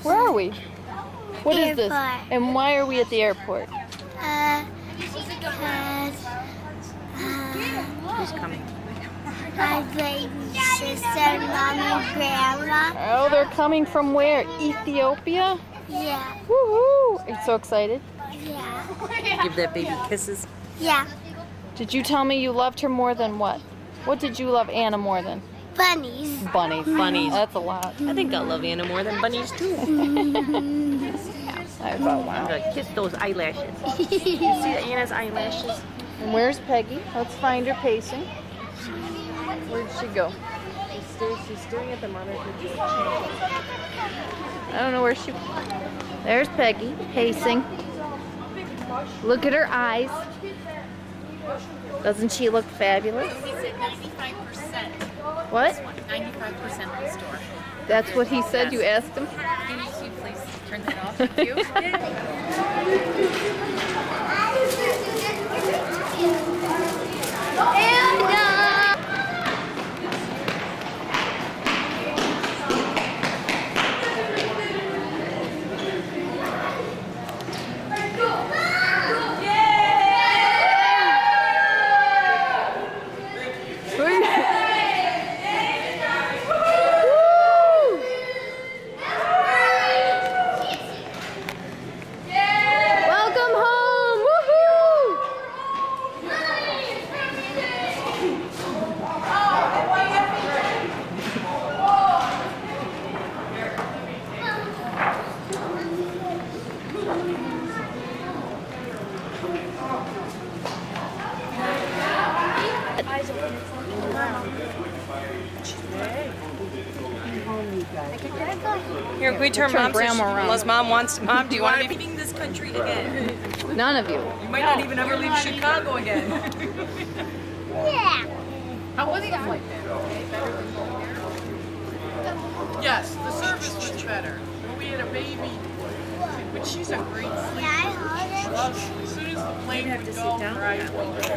Where are we? What is this? Airport. And why are we at the airport? Because Who's coming? my baby sister, mommy, grandma. Oh, they're coming from where? Ethiopia? Yeah, Woohoo! Are you so excited? yeah, Give that baby kisses. yeah. Did you tell me you loved her more than what? What did you love Anna more than? Bunnies. Bunnies. Bunnies. That's a lot. I think I'll love Anna more than bunnies too. I thought, I'm wow. gonna kiss those eyelashes. You see Anna's eyelashes? And where's Peggy? Let's find her pacing. Where'd she go? She's staring at the monitor. I don't know where she... There's Peggy, pacing. Look at her eyes. Doesn't she look fabulous? He said 95%. What? 95% of the store. That's what he said? You asked him? Can you please turn that off? Thank you. Welcome home! Woohoo! Here, can we turn Turn mom Grandma around. Unless mom wants. Mom, do you want to be? Leaving this country again. None of you. You might not even ever leave Chicago again. Yeah. How was the flight there? Yes, the service was better. But we had a baby, but she's a great sleeper. As soon as the plane would go, right?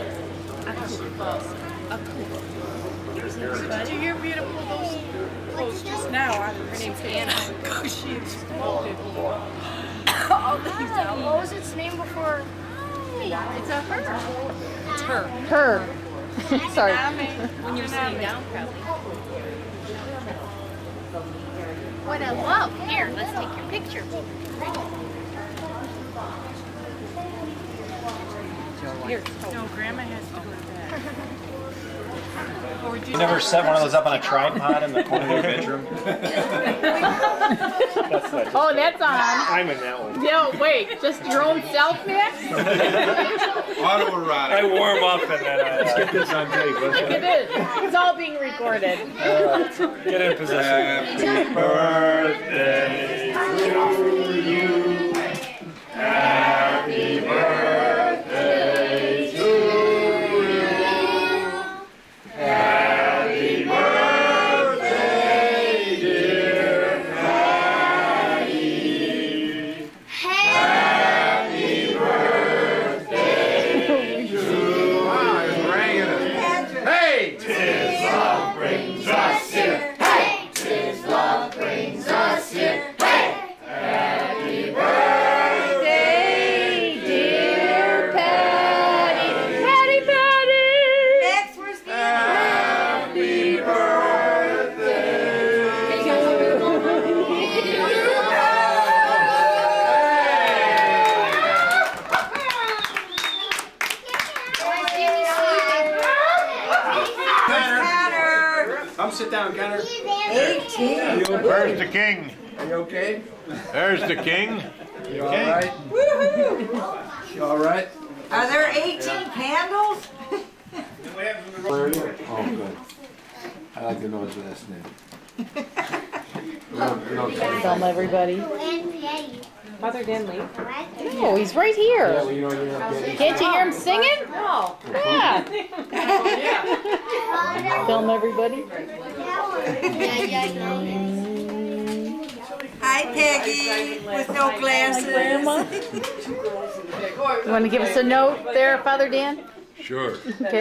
Did you hear Rita pull those clothes just now out of her name's Anna? She exploded. All these out. What was its name before? It's a her. It's her. Her. Sorry. When you're sitting down, probably. What I love. Here, let's take your picture. Here. No, Grandma has to go to bed. Or would You never set one of those up on a tripod in the corner of your bedroom? That's not Oh, that's on. I'm in that one. No, wait. Just your own self, Nick? Autoerotic. I warm up and then Let's get this on tape. Let's It is. It's all being recorded. get in position. Happy birthday to you. Happy birthday to you. Happy birthday, dear Patty. Happy birthday to you. Hey! 'Tis love brings us here. Hey! 'Tis love brings us here. Hey! Happy birthday, dear Patty. Patty, Patty. Happy birthday to Come sit down, Connor. 18. Where's the king? Are you okay? There's the king. You all right? You all right? Are there 18 candles? Oh, good. I like to know his last name. Film everybody. Father Dan Lee. No, he's right here. Well, you know you're not getting. Can't you hear him singing? No. Yeah. Film everybody. Hi, Peggy, with no glasses. Grandma. You want to give us a note there, Father Dan? Sure. Okay.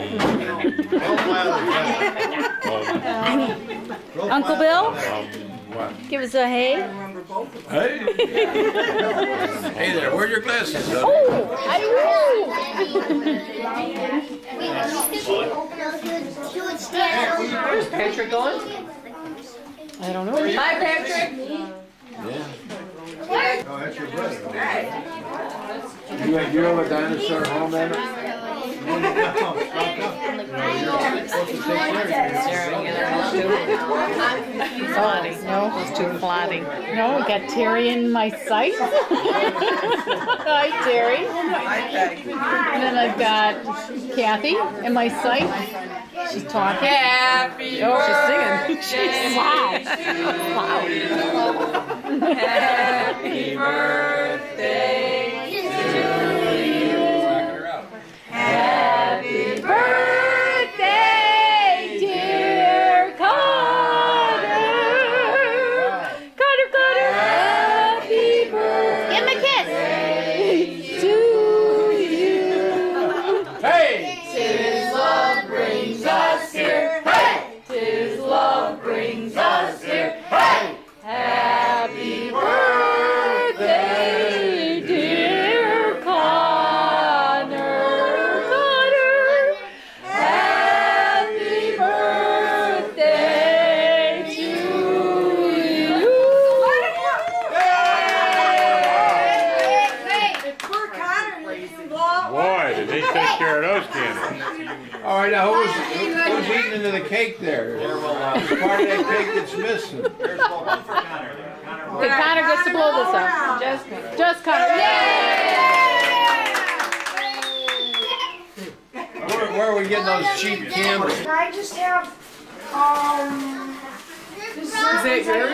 Uncle Bill? What? Give us a hey. Hey! Hey there, where are your glasses? Huh? Oh, I Where's Patrick going? I don't know. Hi, Patrick. Yeah. Oh, that's your brother. You have a dinosaur home, Emma? No, it's too plotting. No, we got Terry in my sight. Hi, Terry. And then I've got Kathy in my sight. She's talking. Happy She's singing. She's loud. Happy birthday to you. Happy birthday, dear Carter. Carter, Carter. Happy birthday. Give him a kiss. To you. Hey! Tis love brings us here. Hey! Tis love brings us here. Hey! Happy birthday, dear Connor. Connor. Happy birthday to you. Poor Connor, you blow. Boy, did they take care of those candles. All right, now who's eating into the cake there? There's part of that cake that's missing. There's one for Connor. Okay, Connor gets to blow this up. Just Connor. Where are we getting those cheap candles? Can I just have, Is that yours?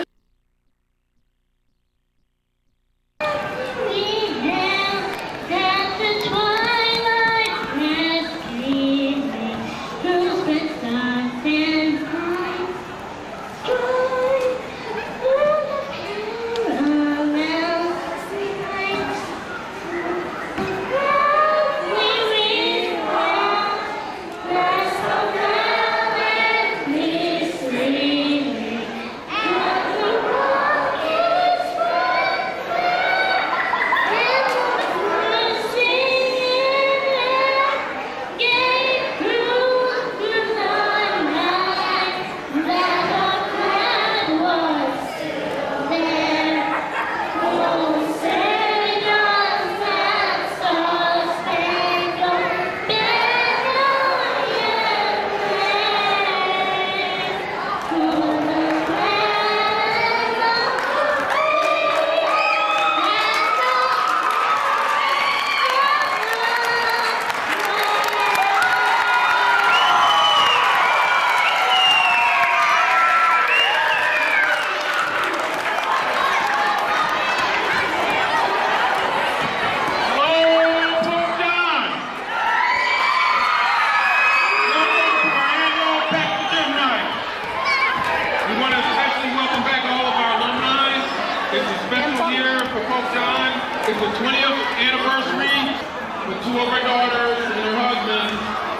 It's the 20th anniversary with two of our daughters and their husbands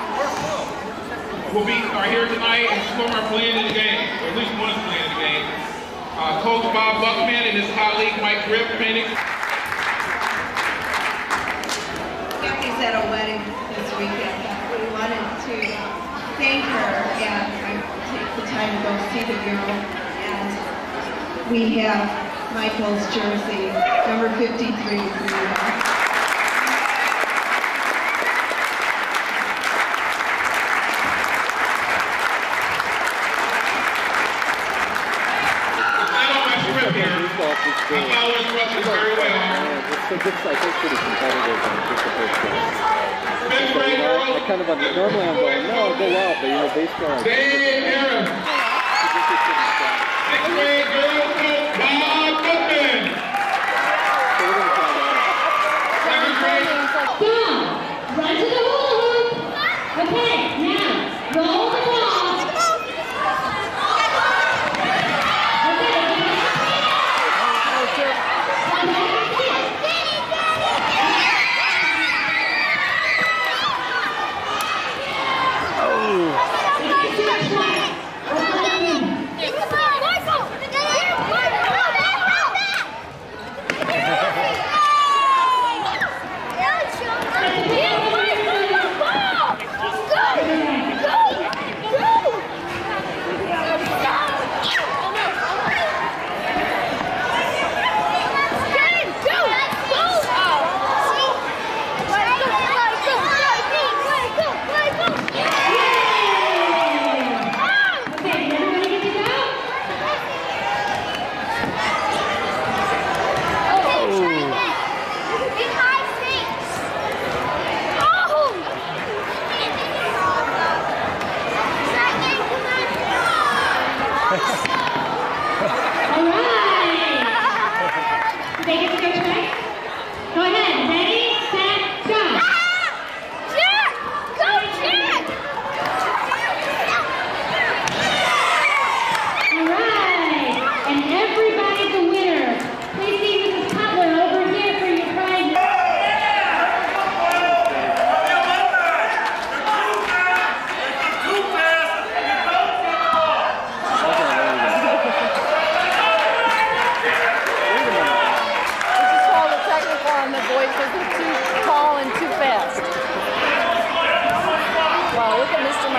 are here tonight and two of them are playing in the game, or at least one is playing in the game. Coach Bob Buckman and his colleague Mike Griff painting. Kathy's at a wedding this weekend. We wanted to thank her and take the time to go see the girl. And we have Michael's jersey, number 53 for you. Kind of normally I'm going, no, I'll go out, but you know, baseball. Dave Aaron. Sixth grade girls coach Bob Goodman. Seventh grade. Bob, run to the hula hoop. Okay, now roll the ball.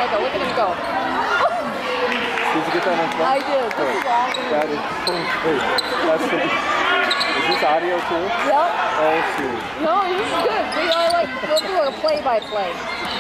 Michael. Look at him go. Did you get that on film? I did. This is awesome. That is wait, that's the, is this audio too? Yep. Oh, shoot. No, this is good. We'll do a play-by-play.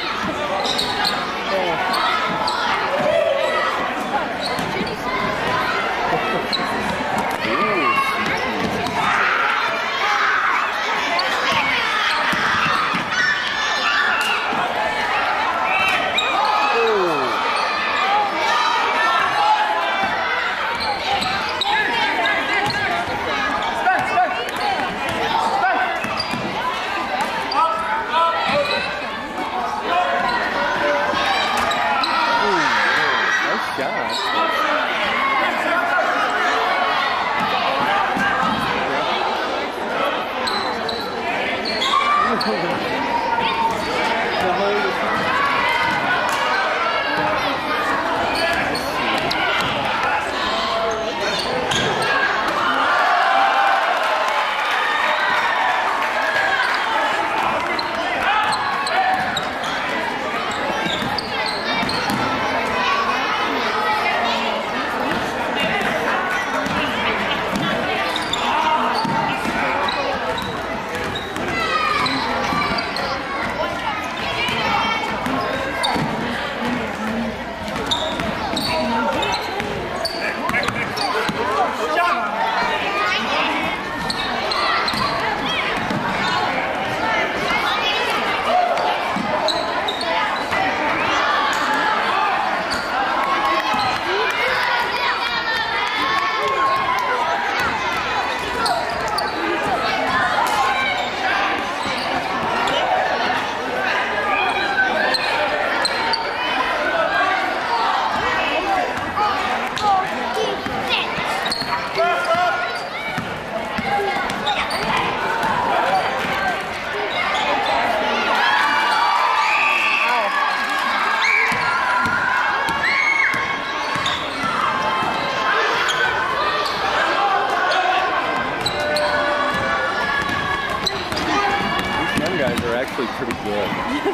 Pretty good.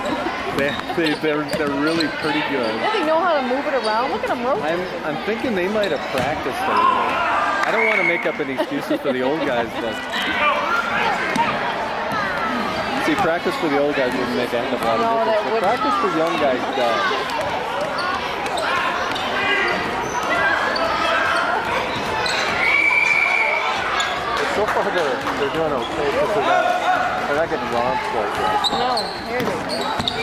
They're really pretty good. Yeah, they know how to move it around. Look at them rotate. I'm thinking they might have practiced a little. I don't want to make up any excuses for the old guys, but see, practice for the old guys wouldn't make a lot of difference. But practice for young guys does. So far they're doing okay because they're not getting launched like that. No, here they go.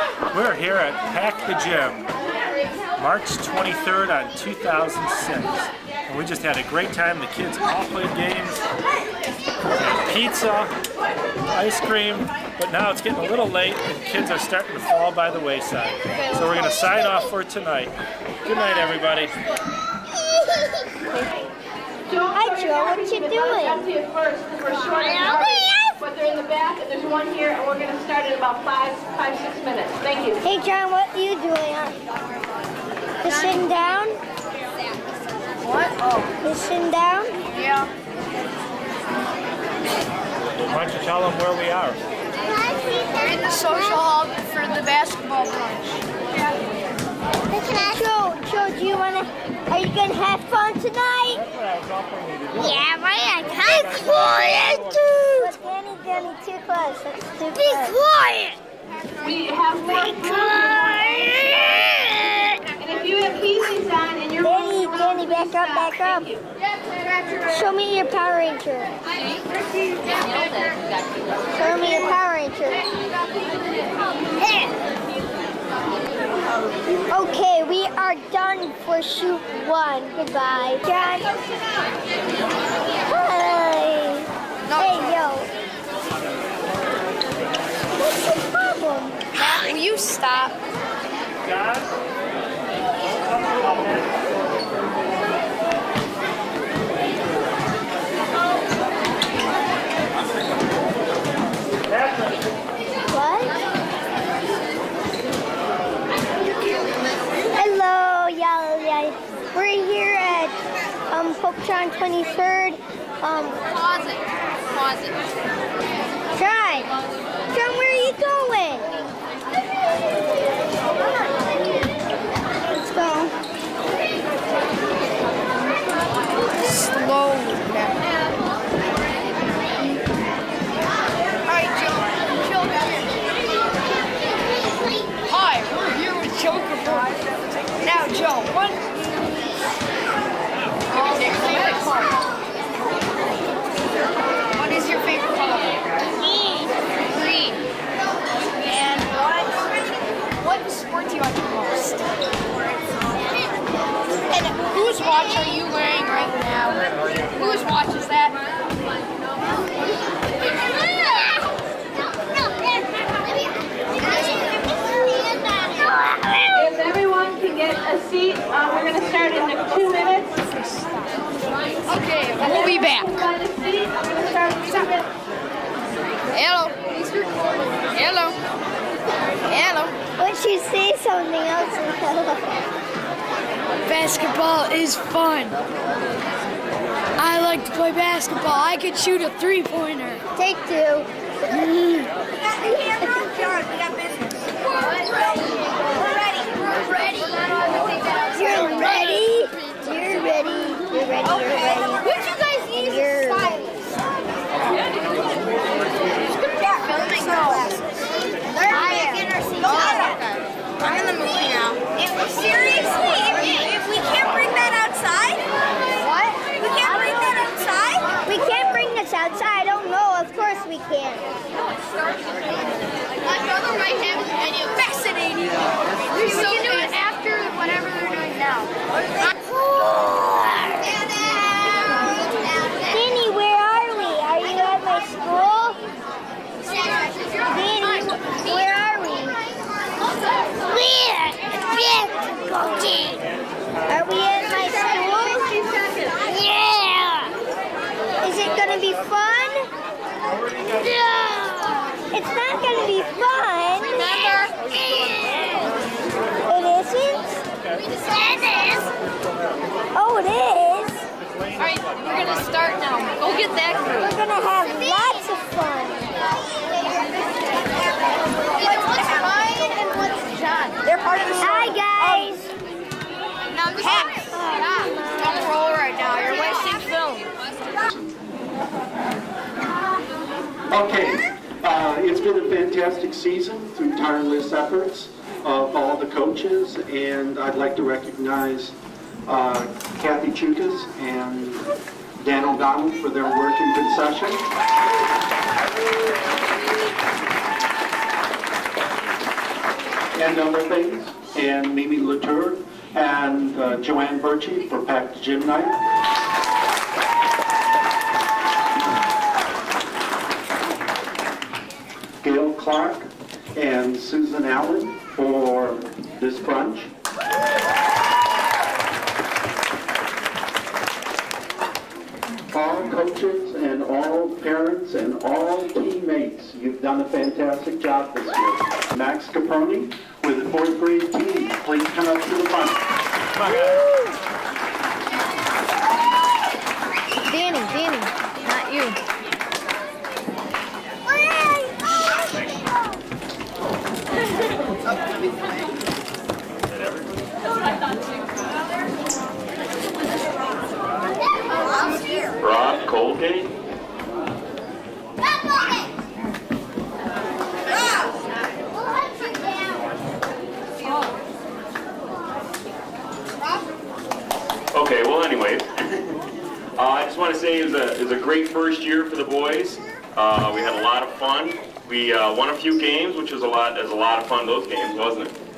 We're here at Pack the Gym, March 23rd on 2006. And we just had a great time. The kids all played games, had pizza, ice cream, but now it's getting a little late and kids are starting to fall by the wayside. So we're going to sign off for tonight. Good night, everybody. Hi, Joe. What are you doing? But they're in the back, and there's one here, and we're going to start in about 5-6 minutes. Thank you. Hey, John, what are you doing? Just sitting down? What? Oh. Just sitting down? Yeah. Why don't you tell them where we are? We're in the social hall for the basketball punch. Joe, do you want to, are you going to have fun tonight? Yeah, right. Be quiet, dude. Danny, too close. That's too close. Be quiet. We have more quiet. And if you have Peasley's on and you're Danny, back up. Show me your Power Ranger. Show me your Power Ranger. Okay, we are done for shoot 1. Goodbye. John. Hi. Hey, yo. What's the problem? Matt, will you stop? John? What? Hello, y'all. We're here at Pope John 23rd. Pause it. John, where are you going? Let's go. Slowly. Alright, Joe. Hi, we're here with Joker Boy. Now, Joe, what is your favorite color? Green. And what sport do you like the most? And whose watch are you wearing right now? Whose watch is that? If everyone can get a seat, we're going to start in 2 minutes. Okay, we'll be back. Hello. Hello. Once you say something else, Basketball is fun. I like to play basketball. I could shoot a 3-pointer. Take 2. Mm. You're ready. What you guys use I'm in the movie now. Seriously, if we can't bring that outside? What? We can't bring that outside? We can't bring this outside. I don't know. Of course we can. My brother might have a video. Fascinating. We can do it after whatever they're doing now. Danny, where are we? Are you at my school? Danny, where are we? Are we at my school? Yeah! Is it gonna be fun? No! It's not gonna be fun! It isn't? It is. Oh, it is? Alright, we're gonna start now. Go get that group. We're gonna have lots of fun. What's Ryan and what's John? They're part of the show. Hi, guys! Stop. Don't roll right now. You're wasting film. Okay, it's been a fantastic season through tireless efforts of all the coaches, and I'd like to recognize Kathy Chukas and Dan O'Donnell for their work in concession. and other things, and Mimi Latour and Joanne Birchie for Pack the Gym Night. Gail Clark and Susan Allen for this brunch. All coaches and all parents and all teammates, you've done a fantastic job this year. Max Caproni with the 4th grade team, please come up to the front. Danny, not you. Rob Colgate. Okay, well anyways, I just want to say it was a great first year for the boys. We had a lot of fun. We won a few games, which was a lot of fun, those games, wasn't it?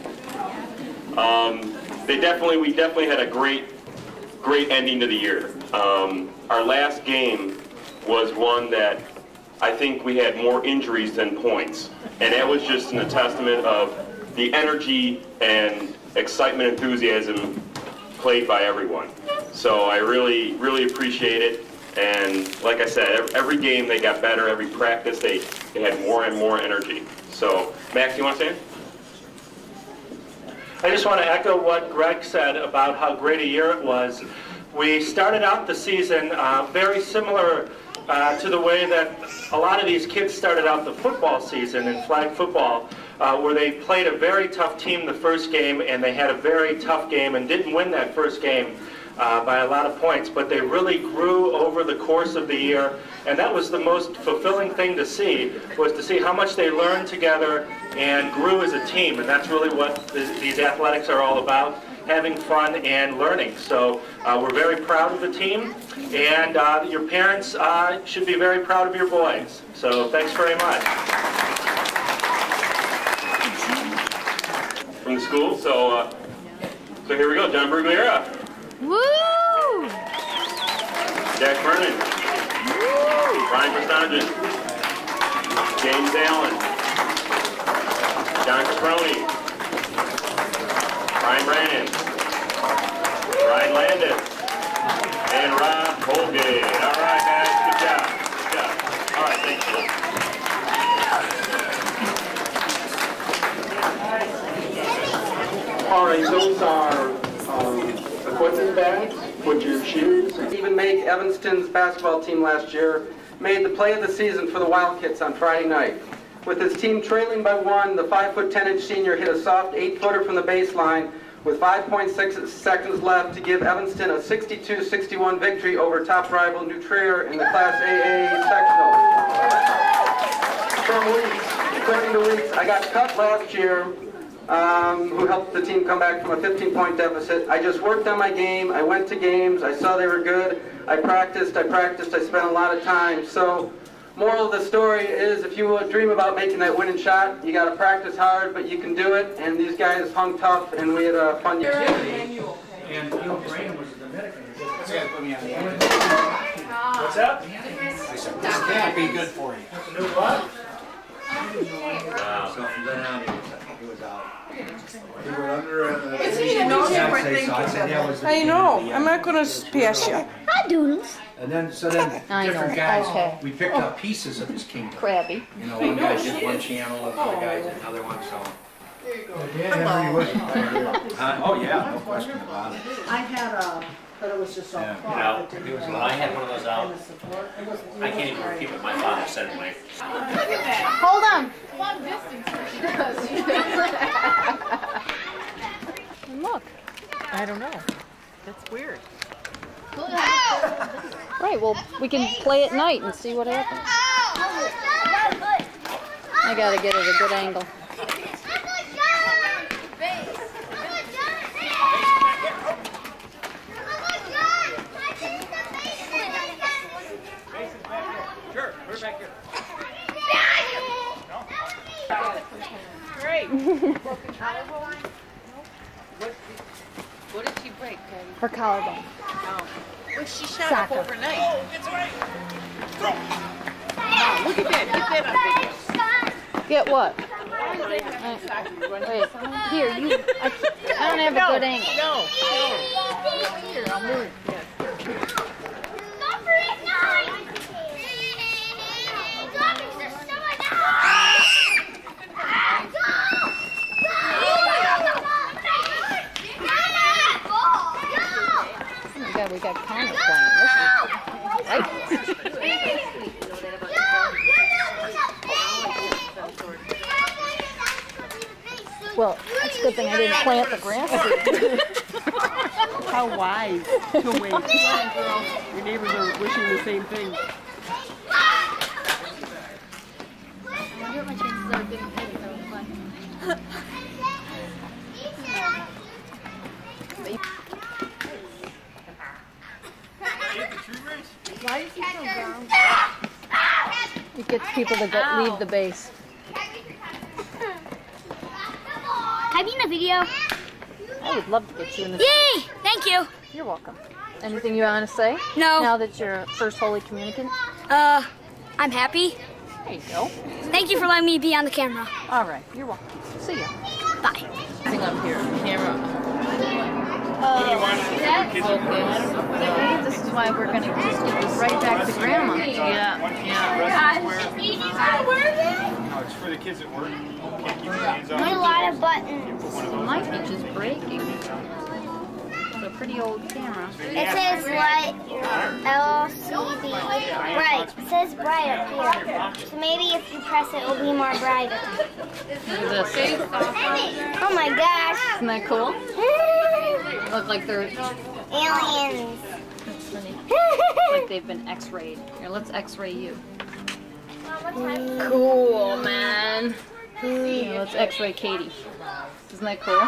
We definitely had a great ending to the year. Our last game was one that I think we had more injuries than points. And that was just a testament of the energy and excitement, enthusiasm played by everyone. So I really, really appreciate it. And like I said, every game they got better, every practice they had more and more energy. So, Max, you want to say it? I just want to echo what Greg said about how great a year it was. We started out the season very similar to the way that a lot of these kids started out the football season in flag football, where they played a very tough team the first game, and they had a very tough game and didn't win that first game by a lot of points, but they really grew over the course of the year, and that was the most fulfilling thing to see, was to see how much they learned together and grew as a team, and that's really what these athletics are all about, having fun and learning. So we're very proud of the team, and your parents should be very proud of your boys. So thanks very much. From the school, so here we go, John Brugliera. Woo! Jack Vernon. Woo! Ryan Prestangen. James Allen. John Caproni. Ryan Brannon. Ryan Landis. And Rob Colgate. All right, guys, good job. Good job. All right, thank you. All right, those are equipment bags, put your shoes. Even made Evanston's basketball team last year, made the play of the season for the Wildcats on Friday night. With his team trailing by 1, the 5'10" senior hit a soft 8-footer from the baseline with 5.6 seconds left to give Evanston a 62-61 victory over top rival New Trier in the Class AA sectional. From Weeks, according to Weeks, I got cut last year, who helped the team come back from a 15-point deficit. I just worked on my game. I went to games. I saw they were good. I practiced. I spent a lot of time. So, moral of the story is, if you dream about making that winning shot, you got to practice hard, but you can do it. And these guys hung tough, and we had a fun year. And Neil Graham was a Dominican. What's up? I said, this can't be good for you. New what? Wow. So from then on, he was out. He went under It's easy to know different things. I know. I'm not going to pass you. Hi, Doodles. And then, different guys, we picked up pieces of his kingdom. Crabby. You know, one guy did one channel, other guy did another one, so. There you go. Oh, yeah, no question about it. I had a, but it was just all cloth. I had one of those out. I can't even repeat what my father said in my. Hold on. Long distance. Look. I don't know. That's weird. Right, well, we can play at night and see what happens. I gotta get it a good angle. Sure, we're back here. Great. What did she break, Patty? Her collarbone. Oh. Well, she shot Soccer. up overnight. Oh, it's right. Wow, look at that. Get that on video. Get what? Wait, here, you. I don't have a good angle. No. Here, I'll move. Yes. Oh my God, we got Connor playing. This is right. Well, that's a good thing I didn't plant the grass. How wise to wait. Your neighbors are wishing the same thing. I wonder what my chances are of getting paid if I was Why is he so brown? It gets people to go leave the base. Can I be in a video? I would love to get you in the. Yay! Thank you. You're welcome. Anything you want to say? No. Now that you're first Holy Communicant? I'm happy. There you go. Thank you for letting me be on the camera. All right. You're welcome. See ya. Bye. Sing up here. Camera. This is why we're going to just get this right back to Grandma. Yeah. No, it's for the kids at work. Can't keep your hands on A lot of buttons. My pitch is breaking. It's a pretty old camera. It says what? LCD. Bright. It says bright up here. So maybe if you press it, it will be more brighter. Look at this. Oh my gosh. Isn't that cool? Look like they're Aliens. like they've been X-rayed. Here, let's X-ray you. Cool, man. Here, let's X-ray Katie. Isn't that cool?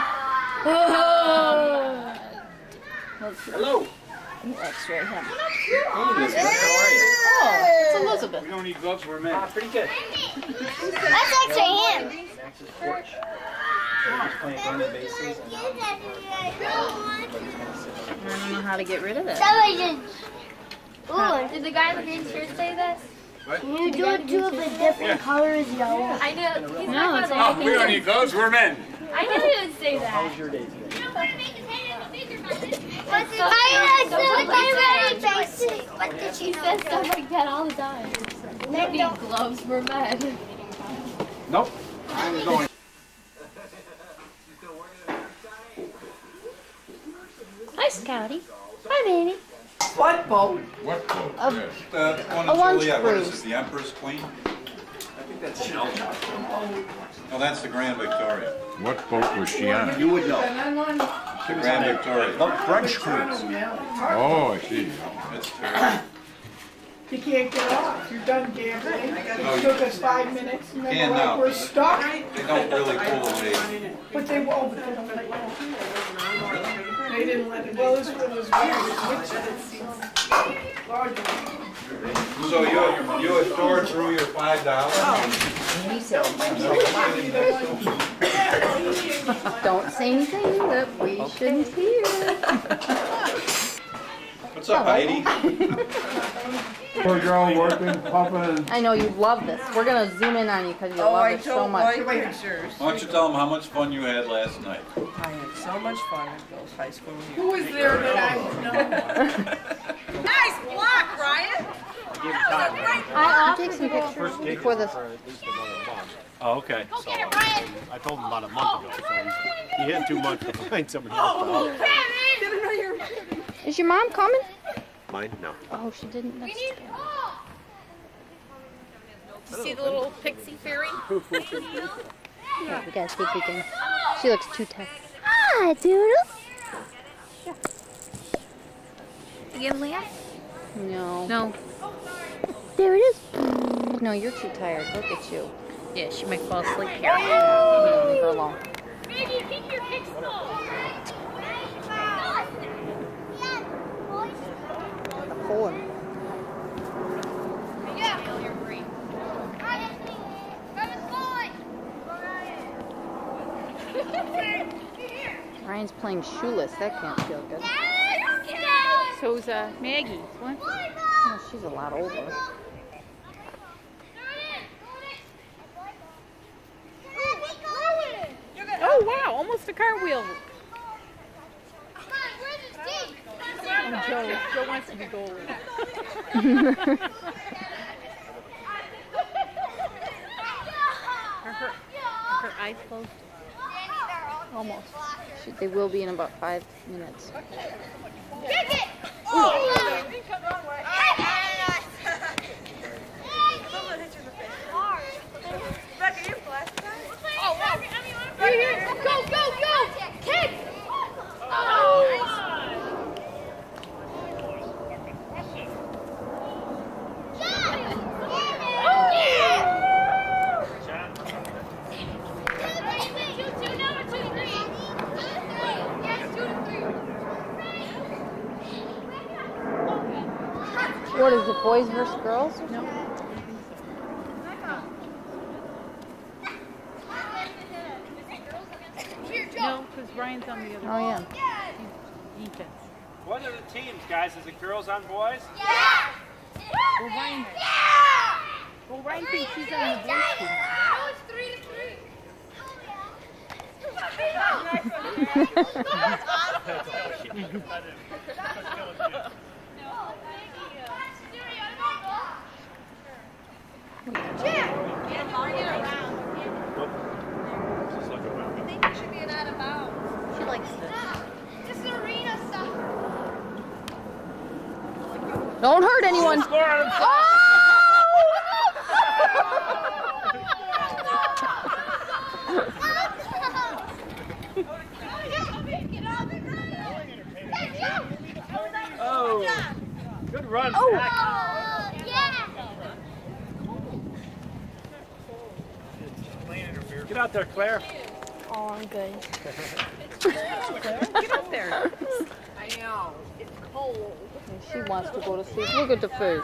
Hello. You X-ray him. Hey, Elizabeth, how are you? Oh, it's Elizabeth. We don't need gloves, we're men. Pretty good. Let's X-ray him. Max's porch. He's playing on the bases. I don't know how to get rid of that. Somebody just... Ooh, did the guy in the green shirt say this? What? Can you do it too if a different color is yellow? I knew. He's No, not it's gonna all make We it. don't need gloves, we're men. I knew he would say that. How was your day today? What did she He says stuff like that all the time. Maybe gloves were men. Nope. I'm going. Hi, Scotty. Hi, baby. What boat? What boat? A- Yes. The one a in lunch Joliet, what is cruise. it, the Empress Queen? I think that's No, that's the Grand Victoria. What boat was she on? You would know. The Grand Victoria. The French cruise. Oh, I see. It's terrible. You can't get off. You're done gambling. No, It took us 5 minutes and then Can we're like, now, we're but stuck. They don't really pull away. But they won't. They don't let go. They didn't let it. Well, this one was weird. So you had tore through your $5? Don't say anything that we shouldn't hear. What's up, Heidi? Poor girl working, pumping. I know you love this. We're gonna zoom in on you because you love it so much. Pictures. Why don't you tell them how much fun you had last night? I had so much fun at Bill's High School. Who was there that I would know? Nice block, Ryan. I'll take some pictures before this. Oh, okay. So, I told him about a month ago, so he hit too much to find somebody else to help. Is your mom coming? Mine? No. Oh, she didn't. That's You see the little pixie fairy? yeah, we gotta see if we can. She looks too tough. Hi, Doodle. You gonna laugh? No. No. There it is. No, you're too tired. Look at you. Yeah, she might fall asleep here. No, leave her alone. Baby, pick your pixel. Pull him. Ryan's playing shoeless. That can't feel good. So's Maggie. What? Oh, she's a lot older. Oh wow! Almost a cartwheel. Oh, Joe wants to be goalie. Are her eyes closed? Almost. They will be in about 5 minutes. Kick it! Oh! Go, go, go! Kick! Oh! What is it, boys versus girls? No. No, because Ryan's on the other Oh, yeah. Defense. What are the teams, guys? Is it girls on boys? Yeah! Well, Ryan, well, Ryan thinks he's on the boys team. No, it's 3-3. I think it should be an out of bounds. She likes this. Just arena stuff. Don't hurt anyone. Oh, good run. Oh. Yeah. Get out there, Claire. Oh, I'm good. Get up there. I know. It's cold. She wants to go to sleep. Look at the face.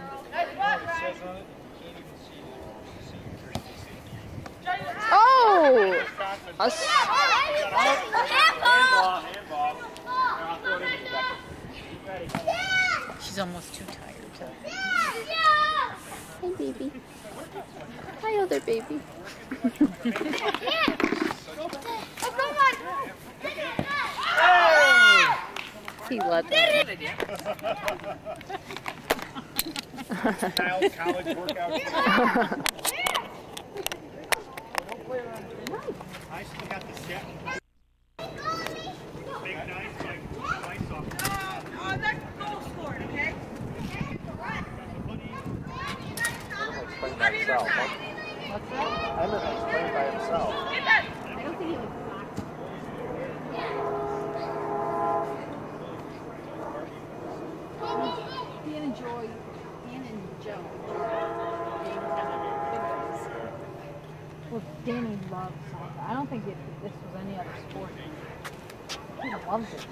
Oh! She's almost too tired to. Hi, baby. Hi, other baby. He let that. College workout. I still got the set. Big knife, like slice off. Oh, that's goal scored, okay? Playing by himself. What's that? Emmett was playing by himself. Get that! I don't think he was. Dan and Joe Well, Danny loves soccer. I don't think if this was any other sport, he loves it.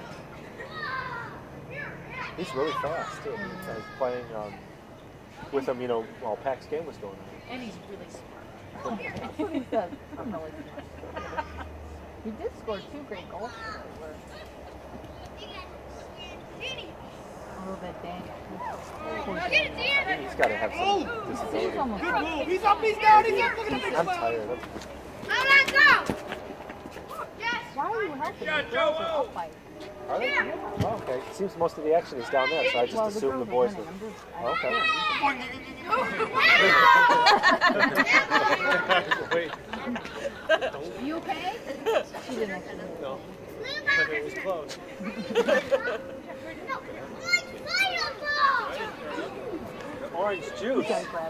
He's really fast, too. I was playing with him, you know, while Pac's game was going on. And he's really smart. He does. I'm really smart. He did score 2 great goals today. A little bit Danny. He's got to have some disability. He's almost Good move. He's up, he's down, he's up. Look at him. I'm tired. Go! Yes! Why are you helping? Yeah, The girls are Joe. up by. Are they? Oh, okay. It seems most of the action is down there, so I just assumed the boys were. Okay. You okay? She didn't actually. No. It was close. Orange juice.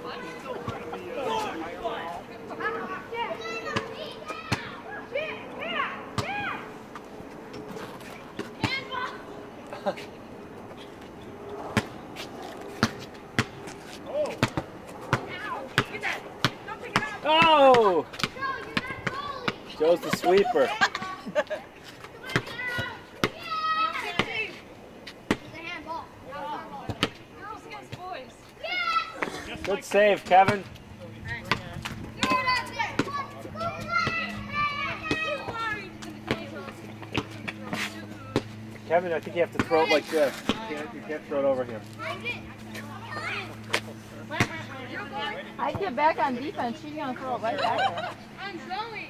Oh! Joe's the sweeper. Good save, Kevin. Kevin, I think you have to throw it like this. You can't throw it over him. I get back on defense, she's gonna throw it right back there. I'm going.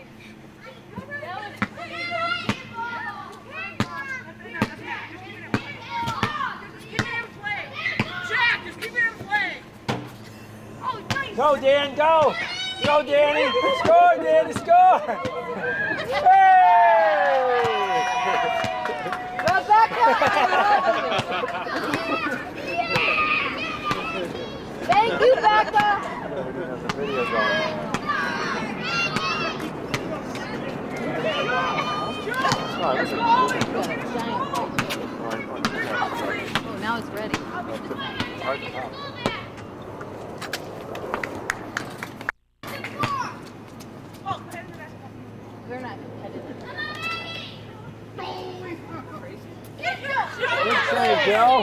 Go, Dan, go! Go, Danny! Score, Danny, score! Hey! Go, Becca! Thank you, Becca! Oh, now it's ready. They're not competitive. Good save, Joe.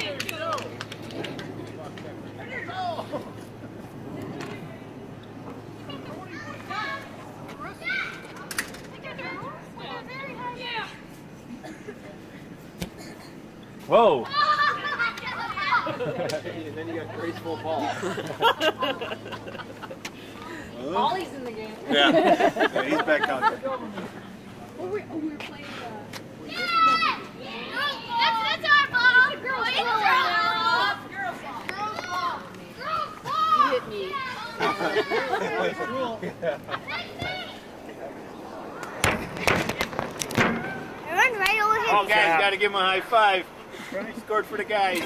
Whoa. And then you got graceful ball. Ollie's in the game. Yeah. Yeah, he's back out there. We're playing that's our ball. Girls ball. You hit me. I run right over here. Oh, guys, got to give him a high five. He scored for the guys.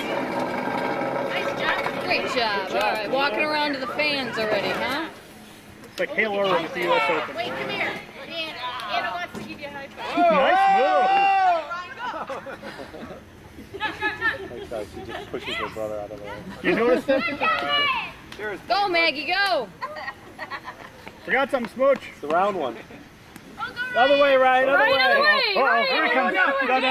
Great job. All right, walking around to the fans already, huh? It's like Hale Irwin with the U.S. Open. Wait, come here. Anna wants to give you a high five. Nice move. She just pushes her brother out of the way. You noticed that? Go, Maggie, go! Forgot something, Smooch. It's the round one. Other way, Ryan. Other way. Other way. Uh-oh, here it comes. No.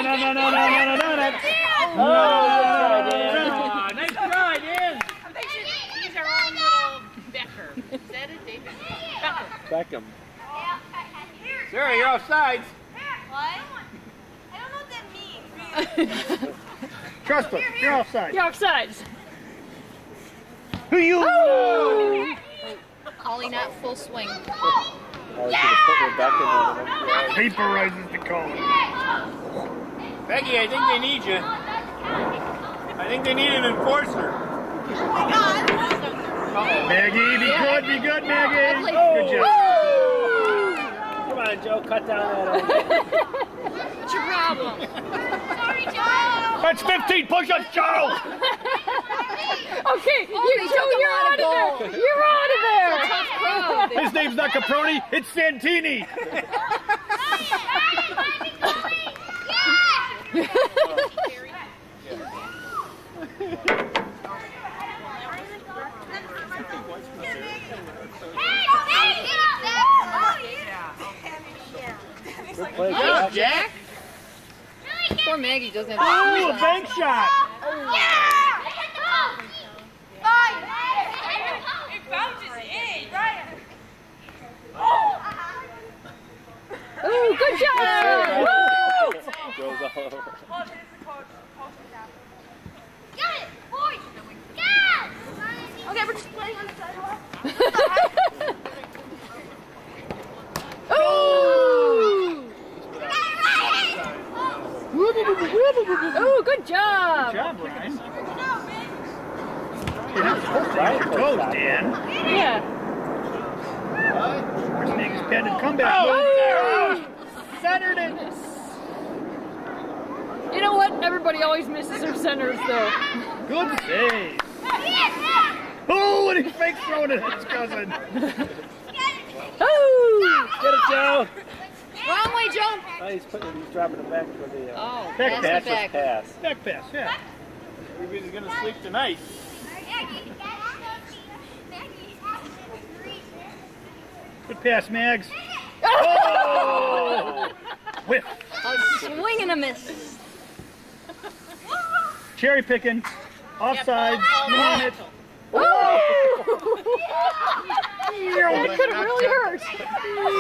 Nice try, Dan. He's our own little Becker. Is that it, David? Beckham. Sarah, you're offsides. What? I don't know what that means. Trust him. You're offside. You're offsides. Who you? Oh! Ollie not full swing. Vaporizes the cone. Becky, I think they need you. I think they need an enforcer. Maggie, be good, Maggie. Good job. Come on, Joe, cut down that. What's your problem? Sorry, Joe. That's 15 push-ups, Joe. Okay, you're out of there. You're out of there. Tough crowd. His name's not Caproni, it's Santini. Good play, Jack. Poor Maggie doesn't have Ooh, a bank shot. It bounces in, right? Ooh, good job! Woo! Goes all over. Get it, boys! Yes! Okay, we're just playing on the sidewalk. Ooh, good job! Good job, Ryan. You're not supposed to use your toes, Dan. Yeah. First thing is patented comeback. Oh! Centered it. You know what? Everybody always misses their centers, though. Good save. Oh, and he fake throwing it at his cousin. Ooh! Get it, Joe. Wrong way, Joe. Oh, he's dropping it back for the back pass. pass. Back pass, yeah. Maybe he's going to sleep tonight. Good pass, Mags. Oh! Whiff. A swing and a miss. Cherry picking. Offsides. You want it. Oh! That could have really hurt.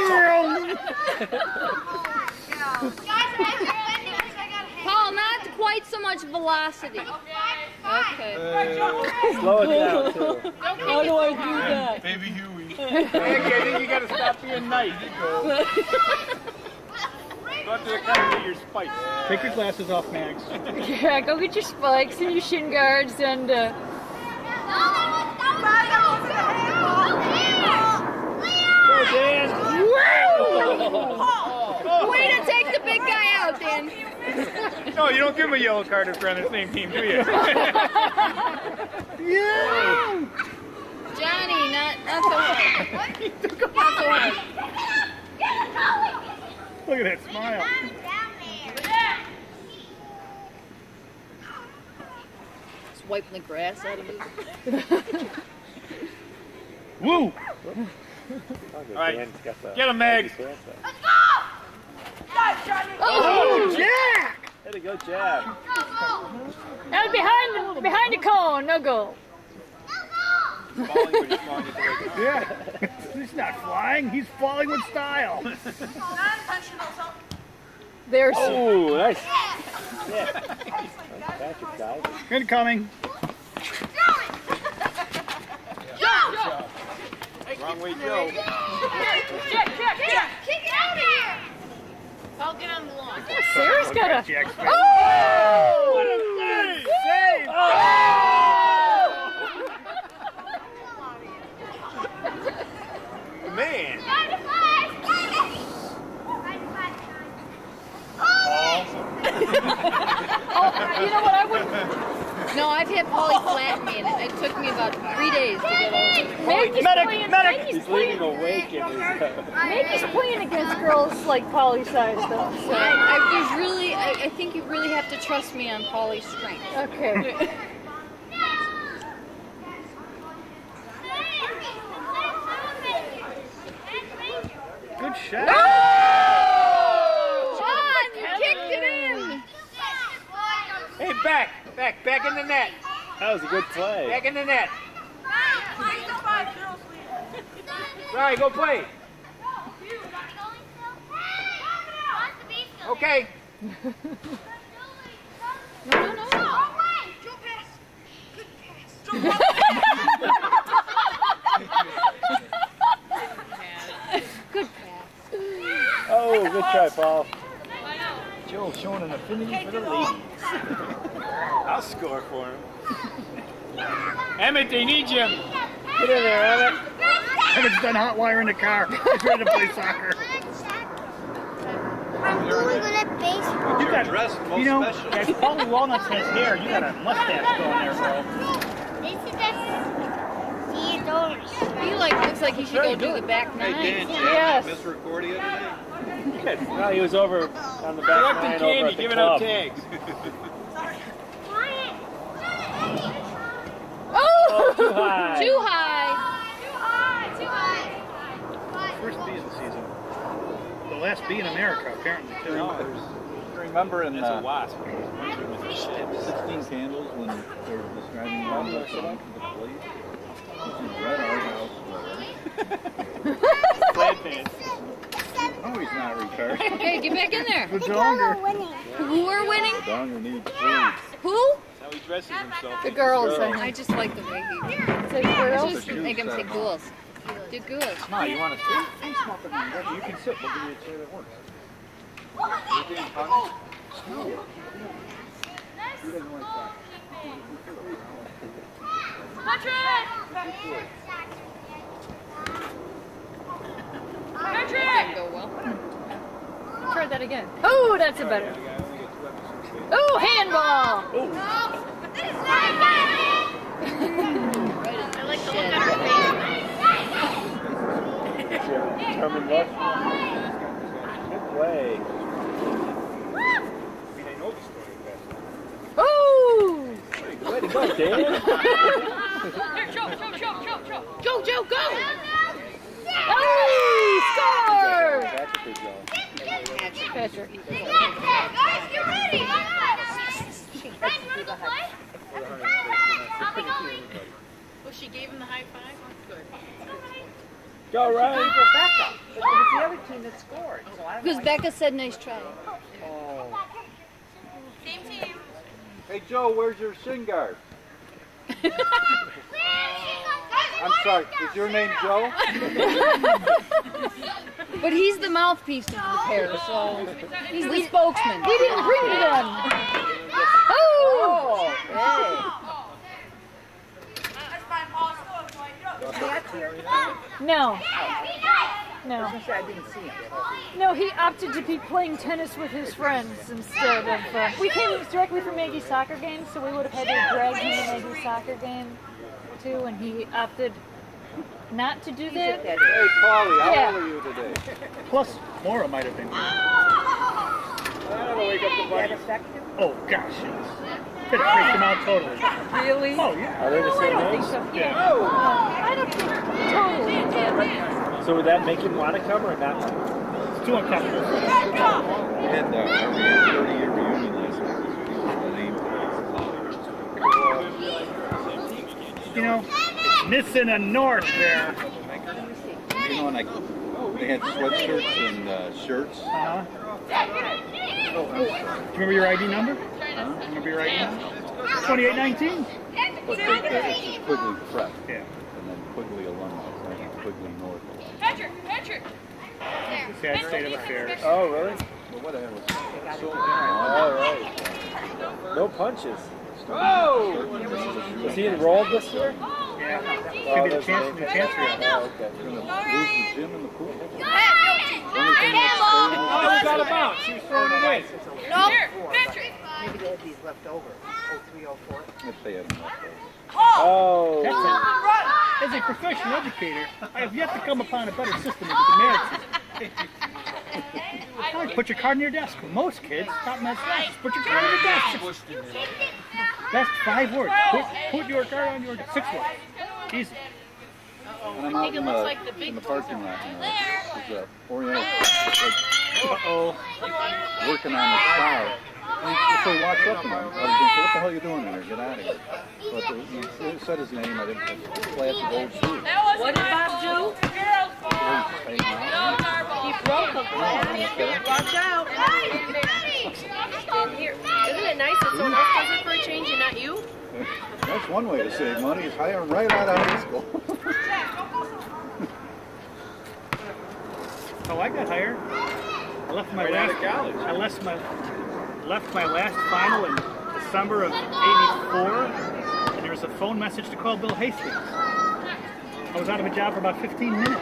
Paul, not quite quite so much velocity. Okay. Slow it down, too. How do I do that? Baby Huey. Hey, I think you gotta stop being nice. Go up to the car and get your spikes. Take your glasses off, Max. Yeah, go get your spikes and your shin guards and Go, Dan. Way to take the big guy out, Dan. No, you don't give him a yellow card if we're on the same team, do you? Yeah. Johnny, not so hard. Not so hard. Look at that smile. Just wiping the grass out of you. Woo! All right, get him, Meg. Oh, Jack! There to go, Jack. And behind the cone, no goal. Yeah, he's not flying. He's falling with style. There's. Oh, nice. Yeah. Patrick died. Incoming. Wrong way, Joe. Check it out of here! I'll get on the lawn. Sarah's got a. Oh! What a save! Save! Oh! Man. Oh, you know what? I wouldn't. No, I've had Polly flatten me, and it took me about 3 days to get over it. Medic! He's leaving awake in his Maggie's playing against girls like Polly size, though. So. I think you really have to trust me on Polly's strength. Okay. Good shot. Oh! John, you kicked it in. Hey, back in the net. That was a good play. Back in the net. Right, go play. Okay. No. Good pass. Oh, good try, Paul. Joe showing an affinity for the ladies. I'll score for him. Emmett, they need you. Get in there, Emmett. Emmett's done hot wiring the car. He's ready to play soccer. I'm really good at baseball. You got dressed most special. As Paulie Walnuts has hair, you got a mustache going there, bro. This is just Theodore's. He looks like he should go do the back nine. Hey, Dan, Yes. Miss Recordia today? No, he was over on the back line over at the club. tags. Oh! Too high. Too high. First bee of the season. The last bee in America, apparently, too. Remember in... It's a wasp. 16 candles when they were describing one of the song to the police. This is red outhouse. Plaid pants. Oh, he's not retarded. Okay, get back in there. The donger. Who are winning? The donger needs food. Who? How he dresses himself. The girls. I just like the way he... Say girls. Just make him say ghouls. Do ghouls. No, you want to sit? I'm smoking. You can sit. We'll give you a chair that works. You're being punished? No. He doesn't like that. Patrick! Didn't go well. Try that again. Oh, that's a better. Oh, handball! I like to look at her face. Determined left. Good play. Oh! Way to go, Dan. Joe, go! Oh, score! Patrick. Patrick. Guys, get ready! Well, she gave him the high five? Good. Go, Ryan. Rebecca. It was the other team that scored. So I Because Becca said nice try. Oh. Same team. Hey Joe, where's your shin guard? I'm sorry, is your name Joe? But he's the mouthpiece of the pair, so he's the spokesman. He didn't bring the gun. Oh! No. No. I didn't see him. No, he opted to be playing tennis with his friends instead of... we came directly from Maggie's soccer game, so we would have had to drag him to Maggie's soccer game, too, and he opted not to do that. Hey, Paulie, how old are you today? Plus, Maura might have been here. That'll wake up the bunny. Oh, gosh, yes. Could have freaked him out totally. Really? Oh, yeah. Are they the same I don't age? think so. Yeah. I don't think totally. So would that make him want to come or not? It's too uncomfortable. We had our 30-year reunion last week. You know, it's missing a north there. You know, and they had sweatshirts and shirts. Uh-huh. Do you remember your ID number? Remember your ID number? 2819. But it's Quigley Prep. Yeah. And then Quigley alumni, right? Quigley North. Patrick! Patrick! It's a sad state of affairs. Oh, really? Well, whatever. All right. No punches. Oh! Is he enrolled this year? Yeah. Could be the chance for Oh, okay. You're going to lose the gym and the pool? Oh, we got a bounce. She was throwing it away. No, Patrick! Maybe they had these left over. 03, 04. If they had them left over. Oh! As a professional educator, I have yet to come upon a better system than the merit system. Put your card in your desk. Most kids, top math classes, put your card on your desk. That's 5 words. Put your card on your desk. 6 words. Easy. And I'm out in the parking lot now. There's a Oriental working on his car. And so he walks up to me. I was going, what the hell are you doing in there? Get out of here. But he said his name. I didn't flash the gold shoe. What did Bob do? He broke a glass. Watch out. Here. Isn't it nice that someone else does it for a change and not you? That's one way to save money, is hire him right out of high school. Oh, I got hired. I left my left my last final in December of '84, and there was a phone message to call Bill Hastings. I was out of a job for about 15 minutes.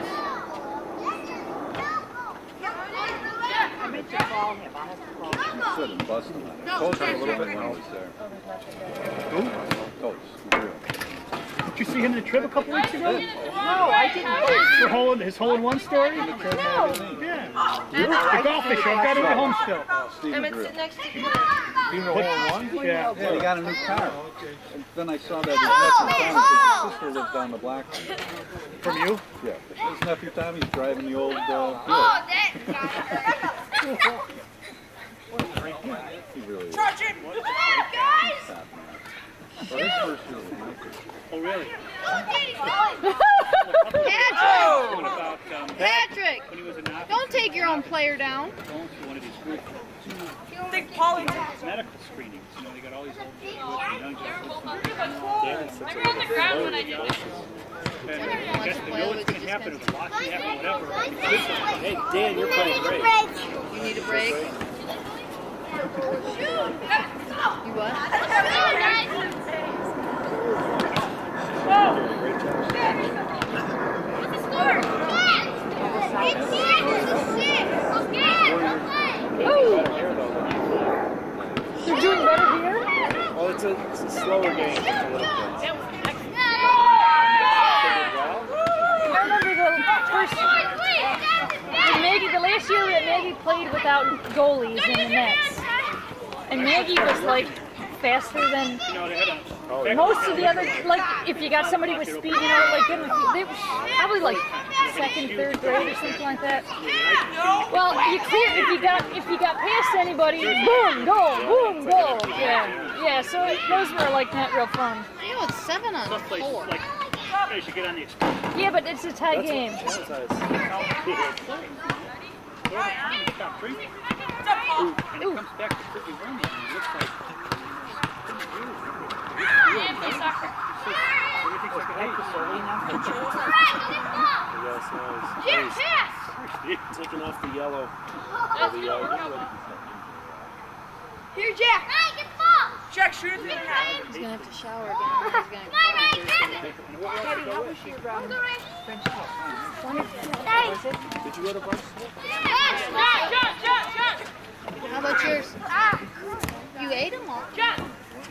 I meant to call him. I'll have to call him. He said in Boston. Coach a little bit when I was there. Who? Coach. Did you see him in the trip a couple weeks ago? No, I didn't. His hole-in-one story? No. Yeah. The golf issue. I've got it at home still. I'm going to sit next to you. You know hole-in-one? Yeah. Yeah, he got a new car. And then I saw that his nephew Tommy, his sister lived down the block. From you? Yeah. His nephew Tommy's driving the old Oh, He really is. Touch him! Guys! Well, his first year was nice. Oh, really? Patrick! When he was in Don't take your own player down. going through one of these group Think Paulie medical screenings. You know, they got all these old young We were on the ground when I did this. and I guess they know what's going to happen. If watch me happen, whatever. Hey, Dan, you're playing great. You need a break? You what? What's the score? It's 6. Oh! They're doing better here? Well, it's a slower game. I remember the first... the last year that Maggie played without goalies in the nets. And Maggie was like faster than most of the other, like if you got somebody with speed, you know, like they were probably like second, third grade or something like that. Well, you clear if you got past anybody, boom, goal. Yeah. So those were like not real fun. You know, it's 7 on 4. You should get on the express. Yeah, but it's a tie game. And it comes back to quickly running. It looks like Taking off the yellow. Here, Jack. Hey, get the ball. Jack, shoot it. He's gonna have to shower again. Katie, how was your French toast? Did you go to brunch? How about yours? You ate them all. Yeah.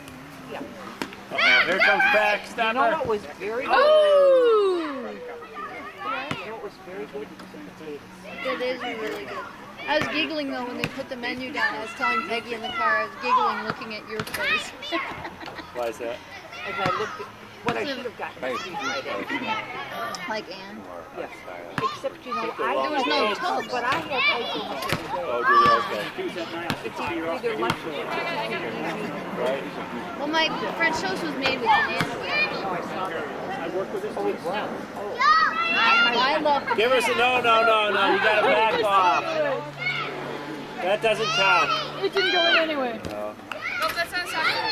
Here comes back. Stop her. You know what was very good? Oh! You know what was very good? It is really good. I was giggling though when they put the menu down. I was telling Peggy in the car, I was giggling looking at your face. Why is that? As I looked at what I should have gotten. Like Anne? Yes. Except, you know, There was no toast. But I had ice cream. Oh, did you? It's either lunch or Right. Well, my French toast was made with banana. I work with this. Oh, I love Give us a no. You gotta back off. That doesn't count. It didn't go in anyway. No. Nope, that's not soccer.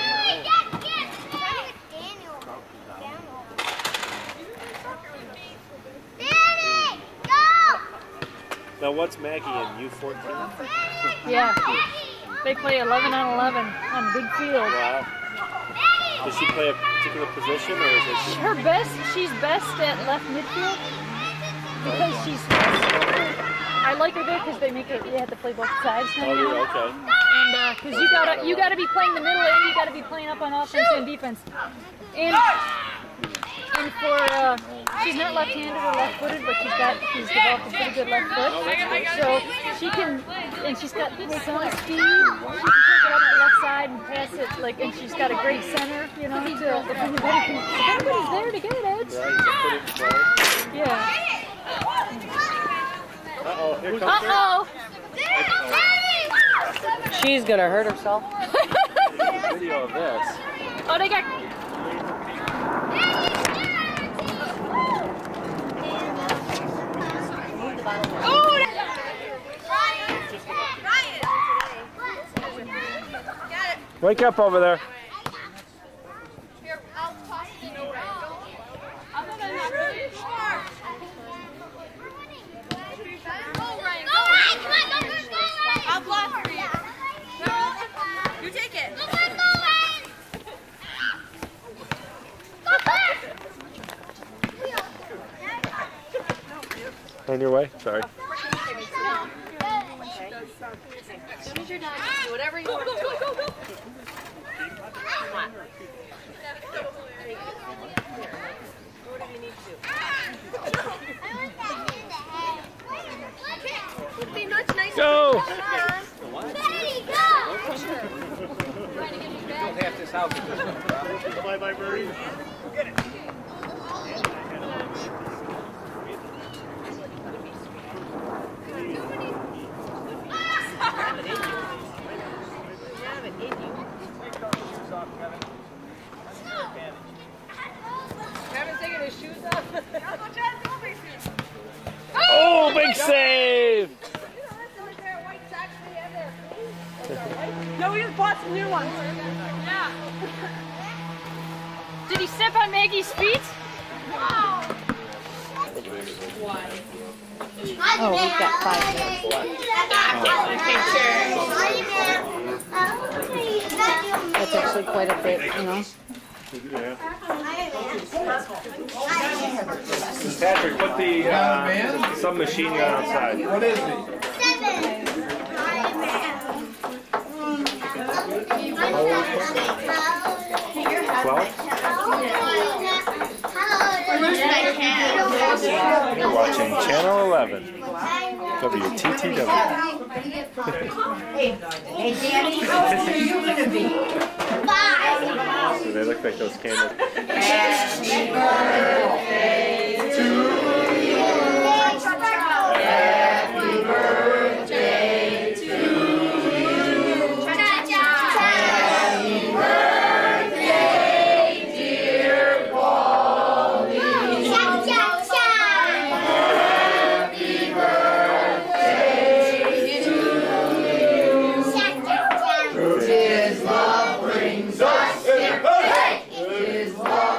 Now, what's Maggie in U14? Yeah. They play 11 on 11 on a big field. Wow. Does she play a particular position, or is it? She's best at left midfield because she's. I like her there because they have to play both sides now. Oh, yeah, okay. And because you gotta be playing the middle and you gotta be playing up on offense and defense. And for she's not left-handed or left-footed, but she's developed a pretty good left foot. So she can, and she's got some speed. She can take it up the left side and pass it and she's got a great center. You know, if anybody's there to get it, Ed. Yeah. Uh-oh, here comes She's gonna hurt herself. video of this. Oh, they got. Wake up over there. Here, I'll toss it over. I'll block for you. You take it. On your way? Sorry. As soon as you're done, do whatever you want to do. Come on. What do you need to do? Would be much nicer. Go! Betty, go! Don't have this house. Bye-bye, Birdie. Get it. Kevin's taking his shoes off. Oh, big save! No, we just bought some new ones. Yeah. Did he step on Maggie's feet? Oh, we've got 5 minutes left. That's actually quite a bit, you know. Patrick, put the submachine gun outside. What is he? 12? You're watching Channel 11, WTTW. Hey, Danny, how old are you going to be? 5. So they look like those candles. Happy birthday to you. Happy birthday to you. Happy birthday, dear Pauline. Happy birthday to you. His love brings us here. His love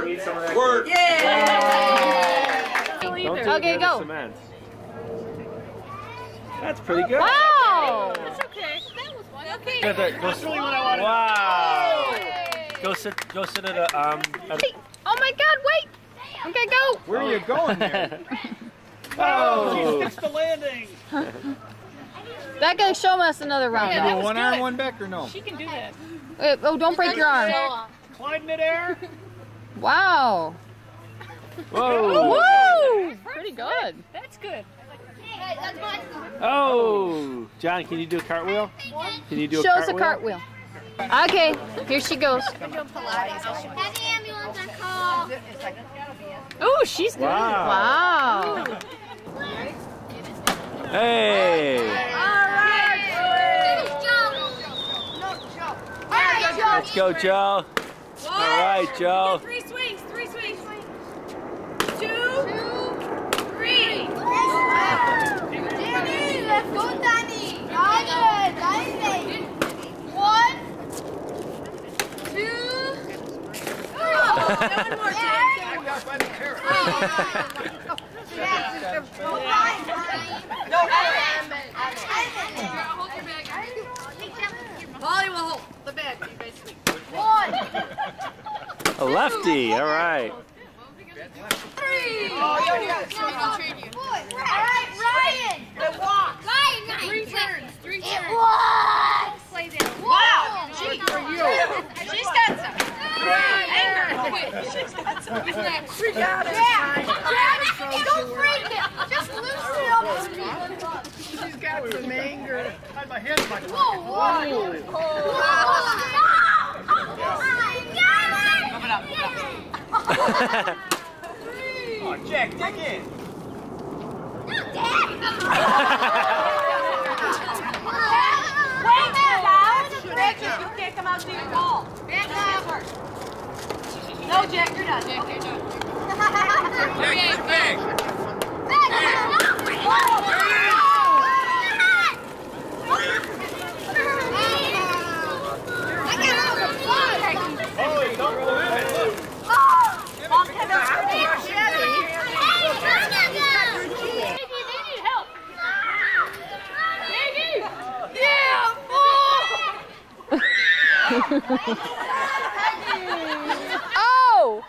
need some of that. Work. Okay, go. That's pretty good. Wow. That's okay. That was fun. Okay. That's really what I wanted. Wow. Go sit at a Oh my God! Wait. Okay, go. Where are you going there? Oh, she fixed the landing. That guy show us another round. You do one arm, one back, or no? She can do that. Oh, don't break your arm. Climb midair. Wow. Whoa. Woo! Pretty good. That's good. Oh, John, can you do a cartwheel? Can you do Show us a cartwheel. Okay, here she goes. Heavy ambulance on call. Oh, she's good. Wow. Hey. Let's go, Joe. All right, Joe. 3 swings. 3 swings. 2, 3. Danny, let's go, Danny. Danny. 1, 2. One more. Molly will hold the bag, basically. 1. A lefty. All right. 3. Oh, you got it. I'll train you. All right, Ryan. It walks. Ryan. 3 turns. 3 turns. It walks. Play that. Wow. Gee, for you. She's got some. Anger. She's got some. We got it. Don't break it. Just loosen it up. She's got some anger. My head, my Oh, Jack, dig in. Wait, Jack, you can't come out to your ball. No, Jack, you're done. Jack, you're done. Big, big. Holy, don't believe it. Look. Mom, come out. Oh!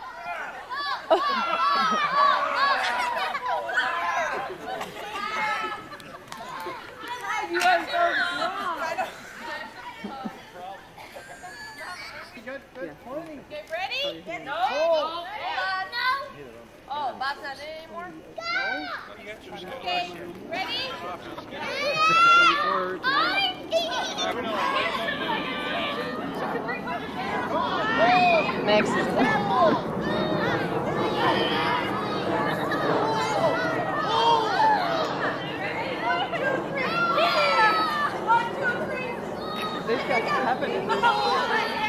You are so Get ready? Get no. Oh, Bob's not in anymore? Okay, ready? Max is They've got 7 in this.